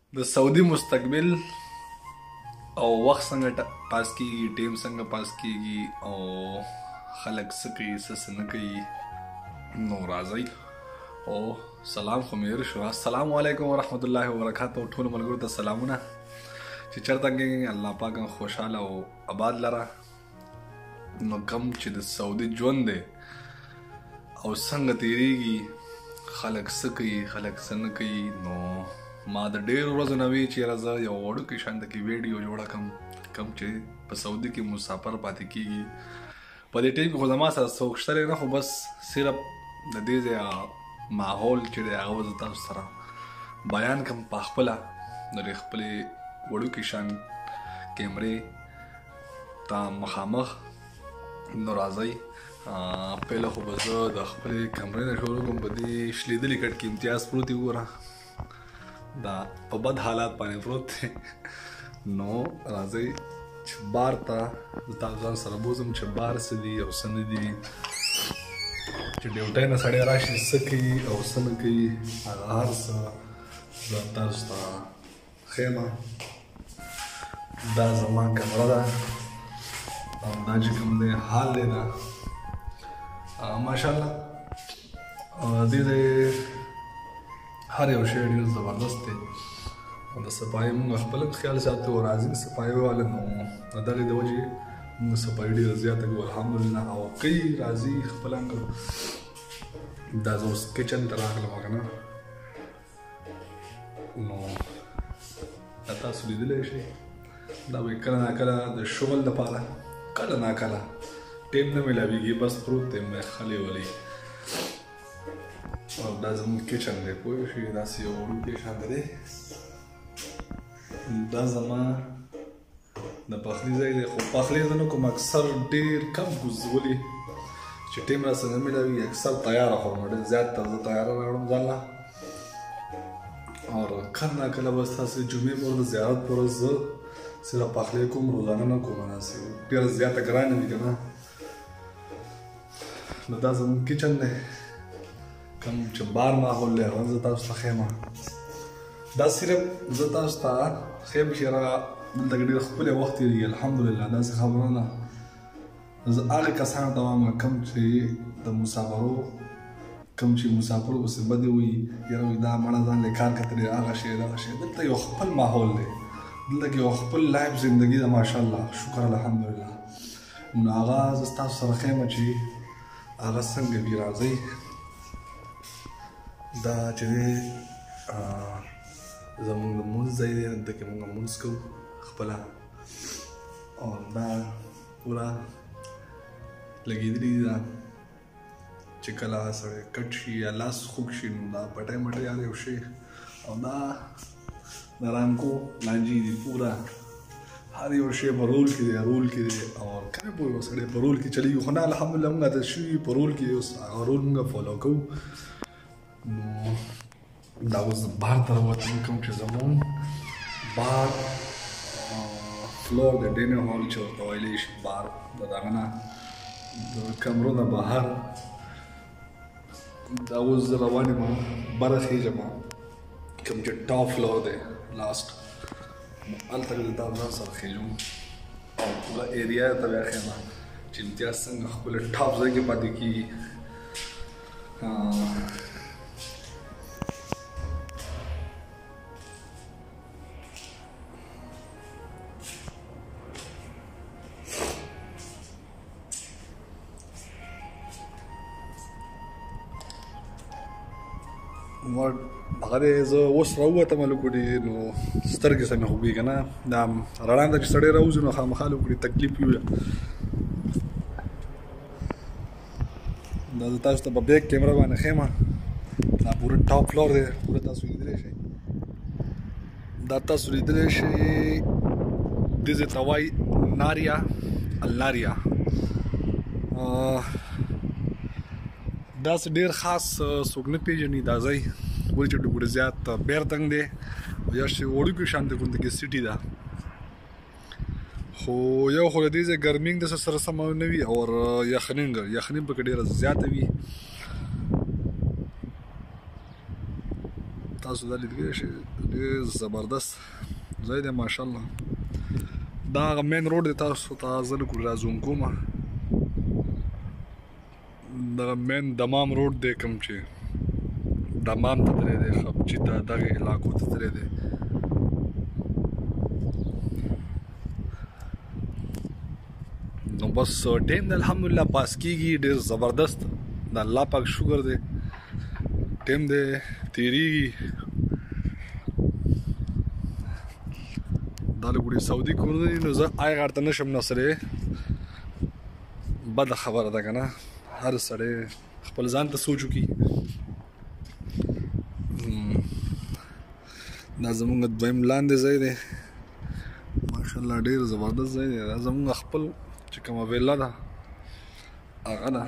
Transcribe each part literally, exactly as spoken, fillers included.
د سعودي مستقبل او وخت څنګه پاس کیږي، ټیم څنګه پاس کیږي او خلک څه کوي څه څه نه کوي. نو راځئ او سلام خو مې شو. السلام علیکم ورحمت الله وبرکاتو. ټولو ملګرو ته سلامونه چې چېرته کې الله پاک خوشحاله او آباد لره. نو کم چې د سعودي ژوند دی او څنګه تیریږي، خلک څه کوي خلک څه نه کوي، نو ما د ډېرو ورځو نه وی چې یاره زه یو وړوکې شانته کې ویډیو جوړه کړم کم چې په سعودي کې مسافر پاتې کېږي. په دې ټیم کې خو زما سره څوک شته نه، خو بس صرف د دې ځای ماحول چې دی هغه زه تاسو سره بیان کړم په خپله د دې خپلې وړوکې شان کیمرې ته مخامخ. نو راځئ پهله خو به زه د خپلې کمرې نه شروع کوم. په دې شلېدلي کټ کې امتیاز پروت دی، وګوره دا په بد حالات باندې پروت دی. نو راځئ چې بار ته زه تاسو ځان سره بوځم چې بار څه دي او څه نه دي، چې ډیوټۍ نه سړی راشي څه کوي او څه نه کوي، هغه هر څه زه تاسو ته ښیم. دا زما کمره ده او دا چې کوم دی حال دی دا ماشاءالله دې ځای هر یو شی ډېر زبردست دی. او د صفایي مونږ خپل خیال ساتو، راځي صفایي والا نو د دغې د وجې مونږ صفایي ډېره زیاته کوو الحمدلله. او کوي راځي خپل انګل. دا زه اوس کچن ته راغلم که نه، نو دا تاسو لیدلی شئ. دا به کله ناکله د شغل لپاره کله ناکله ټیم نه میلاویږي، بس پروت دی مې خلې ولې. او دا زموږ کچن دی، پوه شئ داسې یو وړوکی شانته دی. دا زما د پخلي ځای دی، خو پخلی زه نه کوم، اکثر ډېر کم کوز ولې چې ټیم راسره نه میلاوي، اکثر تیاره خورم، ډېر زیات تر زه تیاره راوړم ځان له. او کله ناکله بس تاسې جمعې پر ورځ د زیارت پر ورځ زه صرف پخلی کوم، روزانه نه کوم، داسې ډېره زیاته ګرانه وي که نه. نو دا زموږ کچن دی، کوم چې بار ماحول دی هغه زه تاسو ته ښیم. دا صرف زه تاسو ته ښیم چې یاره دلته کې ډېر ښکلی وخت تېرېږي الحمدلله. داسې خبره نه، زه هغې کسانو ته وایم کوم چې د مسافرو کوم چې مسافرو پسې بدې وایي یاره وایي دا مړه ځان له کار کتلی هغه شی دغه شی. دلته یو خپل ماحول دی، دلته کې یو خپل لایف زندګي ده ماشاءالله، شکر الحمدلله. نو هغه زه ستاسو سره ښیم چې هغه څنګه وي. راځئ دا چې دی زمونږ د مونځ ځای دی، دلته کې مونږ مونځ کوو خپله. او دا پوره لګېدلي دي دا چې کله سړی کټ شي یا لاس خوږ شي نو دا پټی مټی یاد یو شي. او دا د رانکو لانجې دي، پوره هر یو شی په رول کې دی رول کې دی. او کنه پوه یو سړی په رول کې چلېږي، خو نه الحمدلله مونږ عادت شوي په رول کې اوس هغه رول مونږ فالو کوو. نو دا اوس بار ته راوتم کوم چې زمونږ بار فلور د ډینر هال چې ورته ویلی شي بار د دغه نه د کمرو نه بهر. دا اوس زه روان یم بره خیږم کوم چې ټاپ فلور دی لاست، هلته زه دا ځان سره خیږم او پوره ایریا ته بیا ښیم چې امتیاز څنګه خپل ټاپ ځای کې پاتې کېږي. هغه دی زه اوس راووتم هلکوټې، نو سترګې سمې خوږي که نه، دا رڼا ته چې سړی راوځي نو خامخا هلکوټې تکلیف وي. دا زه تاسو ته په بیک کیمره باندې ښیم. دا پوره ټاپ فلور دی، پوره تاسو لیدلی شئ. دا تاسو لیدلی شئ دې ځای ته وایي ناریا الناریا. داسې ډېر خاص څوک نه پېژني دا ځای، ولې چې ډېر زیات بیرتنګ دی او یا چې وړوکې شانتې غوندې کې سټي ده. خو یو خو د دې ځای ګرمینګ د سره سمه نه وي او یخنینګ یخني پکې ډېره زیاته وي. تاسو دا لیدلی شئ ډېر زبردست ځای دی ماشاءالله. دا هغه مین روډ دی، تاسو ته زه لږ را زوم کومه. دغه مین دمام روډ دی کوم چې دمام ته تللی دی، خپچي ته دغې علاقو ته تللی دی. نو بس ټیم دی الحمدلله پاس کېږي، ډېر زبردست د الله پاک شکر دی. ټیم دی تېرېږي. دا لږ وړي سعودي کور دی، نو زه آی غاړ ته نه شم نسلی، بده خبره ده که نه. هر سړی خپل ځان ته سوچ وکړي. دا زمونږ دویم لاندې ځای دی ماشاءالله، ډېر زبردست ځای دی. دا زمونږ خپل چې کومه ویلا ده هغه ده.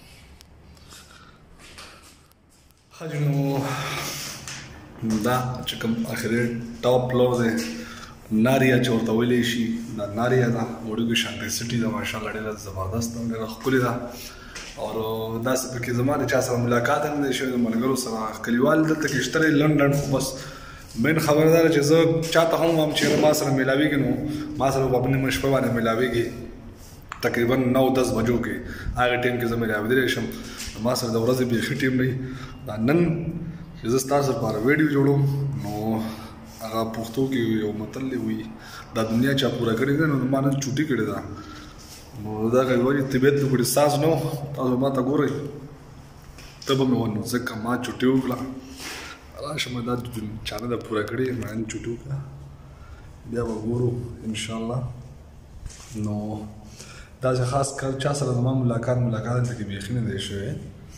ښه جي نو دا چې کوم اخري ټاپ فلور دی ناریا چې ورته ویلی شي، دا ناریا ده، وړوکې شانتې سټي ده ماشاءالله، ډېره زبردست ده، ډېره ښکلې ده. او داسې پکې زما د چا سره ملاقات هم نه دی شوی، د ملګرو سره کلیوال دلته کې شته دی لنډ لنډ، خو بس مین خبره دا ده چې زه چاته هم وایم چېرې ما سره میلاوېږي نو ما سره په نیمه شپه باندې میلاوېږي، تقریبا نو دس بجو کې هغه ټایم کې زه میلاوېدلی شم. ما سره د ورځې بیخي ټیم نه وي. دا نن چې زه ستاسو لپاره ویډیو جوړوم نو هغه پښتو کې یو متل وي، دا دنیا چا پوره کړې ده نو ما نن چوټي کړې ده. نو دا وایي طبیعت مې پکې ساز نه و، تاسو ما ته ګورئ ته به مې ونه ځکه ما چوټي وکړه. راشه مې دا چا نه ده پوره کړې، ما نن چوټي وکړه، بیا به ګورو انشاءالله. نو داسې خاص کار چا سره زما ملاقات ملاقات دلته کې بیخي نه دی شوی.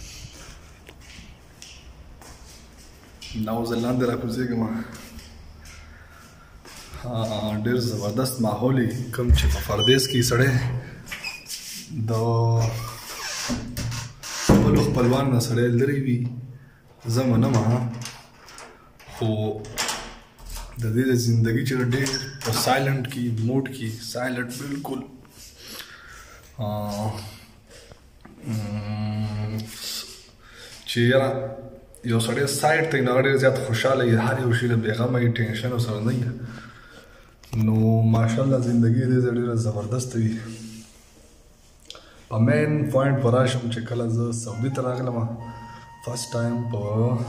دا اوس زه لاندې راکوزېږم. ډېر زبردست ماحول یي، کوم چې په پردیس کې سړی د خپلو خپلوان نه سړی لرې وي. زه منم خو د دې د زندګي چې ډېر په سایلنټ کې موډ کې سایلنټ بالکل چې یاره یو سړی سایډ ته نو ډېر زیات خوشحاله وي، هر یو شي له بېغمه وي، ټینشن ورسره نه وي. نو ماشاءالله زندګي دې ډېره زبردسته وي. په مین پوینټ به راشم چې کله زه سعودي ته راغلم فرسټ ټایم په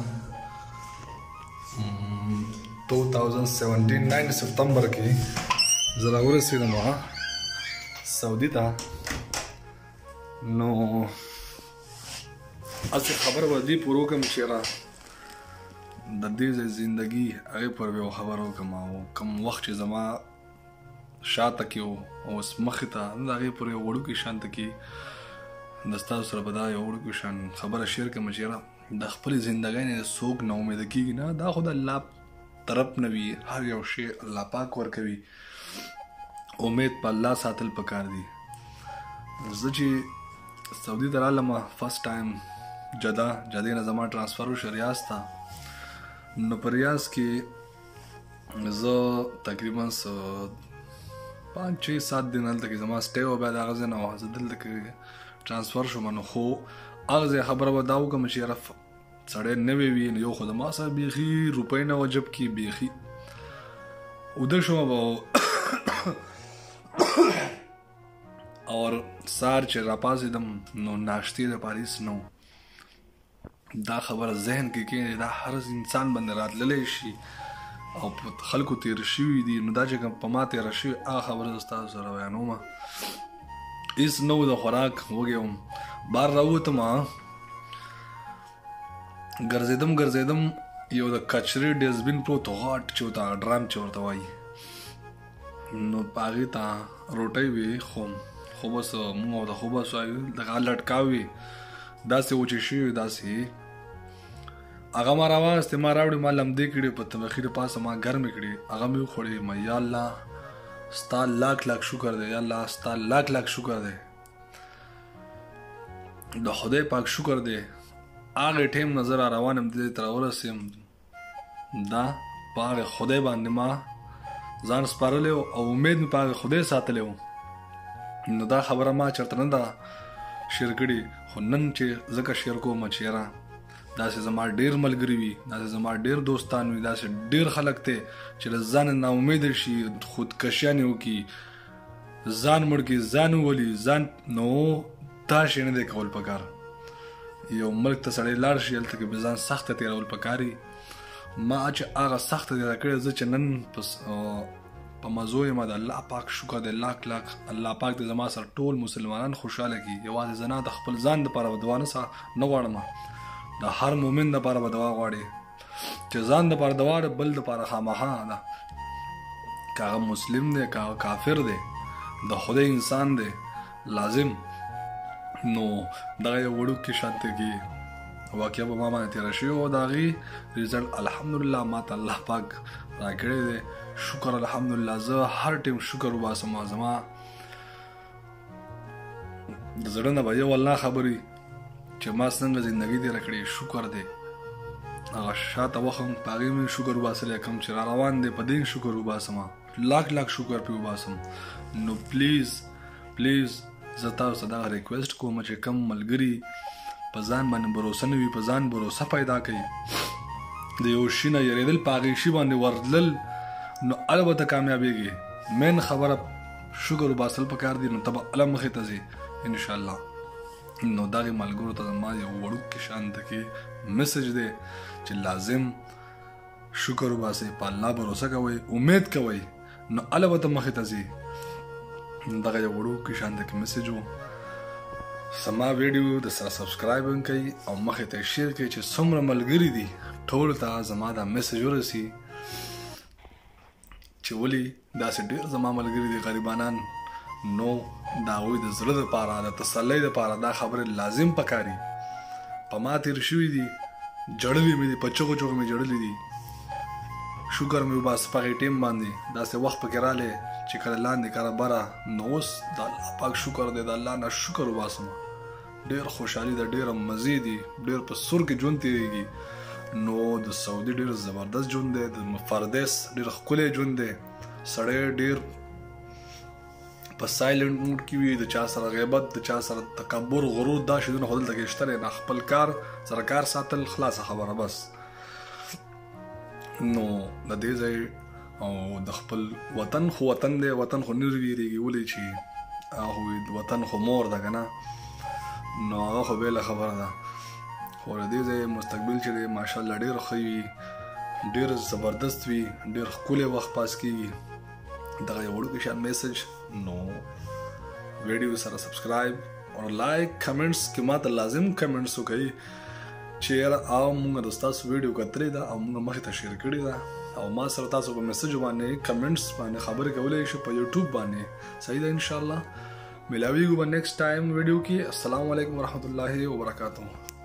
ټو تاوزنډ سیونټین ناین سپتمبر کې زه راورسېدم سعودي ته. نو هسې خبره به دې پوره وکړم چې یاره د دې ځای زندګي هغې پر به یو خبره وکړم، او کوم وخت چې زما شاته کې و او اوس مخې ته د هغې پورې یو وړوکي شانته کې د ستاسو سره به دا یو وړوکي شان خبره شیر کړم چې یاره د خپلې زندګۍ نه څوک نه امیده کېږي نه، دا خو د الله طرف نه وي، هر یو شی الله پاک ورکوي. امید په الله ساتل پکار دي. زه چې سعودي ته رالم فرسټ ټایم جده جدې نه زما ټرانسفر وشو ریاض ته. نو په ریاض کې زه تقریبا پانچ چھ سات دن هلته کې زما سټی و، بیا د هغه ځای نه زه دلته کې ټرانسفر شوم. نو خو هغه ځای خبره به دا وکړم چې یاره سړی نوی وي، یو خو د ما سره بیخي روپۍ نه وه جب کې، بیخي اوده شوم به اور سهار چې راپاڅېدم نو ناشتې دپاره هېڅ نه و. دا خبره ذهن کې کېږي، دا هر انسان باندې راتللی شي او په خلکو تېره شوي دي. نو دا چې کوم په ما تېره شوي هغه خبره زه ستاسو سره بیانوم. هېڅ نه و د خوراک، وږی وم. بار راووتم ګرځېدم ګرځېدم یو د کچرې ډسبین پروت و غټ چې ورته ډرام چې ورته وایي، نو په هغې ته روټۍ وې خو خو بس مونږ ورته خو بس وایو دغه لټکا وې داسې وچې شوي داسې. هغه ما راواغستې ما راوړې ما لمدې کړې په تبخي د پاسه ما ګرمې کړې، هغه مې وخوړې. ما یا الله ستا لاک لاک شکر دی، یا الله ستا لاک لاک شکر دی، د خدای پاک شکر دی. هغې ټایم نه زه را روان یم دې ته راورسېم، دا په هغې خدای باندې ما ځان سپارلی و او امید مې په هغې خدای ساتلی و. نو دا خبره ما چېرته نه ده شیر کړې، خو نن چې ځکه شیر کوم چې یاره داسې زما ډیر ملګري وي، داسې زما ډیر دوستان وي، داسې ډیر خلک ته چې له ځان نا امید شي، خودکشیانې وکړي، ځان مړ کړي، ځان وولي ځان. نو دا شی نه دی کول پکار. یو ملک ته سړی لاړ شي هلته کې به ځان سخته تېرول پکاري. ما چې هغه سخته تېره کړې زه چې نن په مزو یم، د الله پاک شکر دی لاک لاک. الله پاک دې زما سره ټول مسلمانان خوشحاله کړي. یوازې زه نه د خپل ځان دپاره به دعا نه غواړم، د هر مؤمن دپاره به دعا غواړي چې ځان دپاره دعا ده، بل دپاره خامخا ده. که هغه مسلم دی که هغه کافر دی، د خدای انسان دی لازم. نو دغه یو وړوکې شانتې کې واقعه به ما باندې تېره شوې او د هغې رزلټ الحمدلله ما ته الله پاک راکړی دی. شکر الحمدلله. زه هر ټیم شکر وباسم. زما د زړه نه به یو الله خبرې چې ما څنګه زندګي تېره کړې شکر دی. هغه شاته وخم په هغې مې شکر وباسلی، کوم چې را روان دی په دې شکر وباسم، لاک لاک شکر پې وباسم. نو پلیز پلیز زه تاسو ته دغه ریکویسټ کوم چې کم ملګري په ځان باندې بروسه نه وي، په ځان بروسه پیدا کوي، د یو شي نه یېرېدل، په هغې شي باندې ورتلل، نو هله به ته کامیابېږي. مین خبره شکر وباسل پکار دي، نو ته به هله مخې ته ځې انشاءالله. نو دغې ملګرو ته زما یو وړوکې شانته کې میسج دی چې لازم شکر وباسئ، په الله بروسه کوئ، امید کوئ، نو هله به ته مخې ته ځې. دغه یو وړوکې شانته کې میسج و. زما ویډیو د سره سبسکرایب هم کوئ او مخې ته یې شیر کوئ چې څومره ملګري دي ټولو ته زما دا میسج ورسي چې ولې داسې ډېر زما ملګري دي غریبانان. نو د هغوی د زړه دپاره د تسلۍ دپاره دا خبرې لازم پکاري. په ما تېر شوي دي، جړلي مې دي، په چغو چغو مې جړلي دي. شکر مې وباسه په هغې ټیم باندې. داسې وخت پکې رالی چې کله لاندې کله بره، نو اوس د الله پاک شکر دی، د الله نه شکر وباسم. ډېر خوشحالي ده، ډېره مزې دي، ډېر په سور کې ژوند تېرېږي. نو د سعودي ډېر زبردست ژوند دی، د فردیس ډېر ښکلی ژوند دی. سړی ډېر په سایلنټ موډ کې وي، د چا سره غیبت، د چا سره تکبر، غرور، دا شیدونه خو دلته کې شته نه. خپل کار سره کار ساتل خلاصه خبره بس. نو د دې ځای او د خپل وطن خو وطن دی، وطن خو نه ویرېږي، ولې چې هغه وطن خو مور ده که نه، نو هغه خو بېله خبره ده. خو د دې ځای مستقبل چې دی ماشاءالله ډېر ښه وي، ډېر زبردست وي، ډېر ښکلی وخت پاس کېږي. دغه یو وړوکی شان میسج. نو ویډیو سره سبسکرایب او لایک کمنټس کې ما ته لازم کمنټس وکړئ چې یاره او مونږ د ستاسو ویډیو کتلې ده او مونږ مخې ته شیر کړې ده، او ما سره تاسو په میسج باندې کمنټس باندې خبرې کولی شئ په یوټیوب باندې. صحیح ده انشاءالله. ملاویږو به نیکسټ ټایم ویډیو کې. السلام علیکم ورحمت الله وبرکاتہ.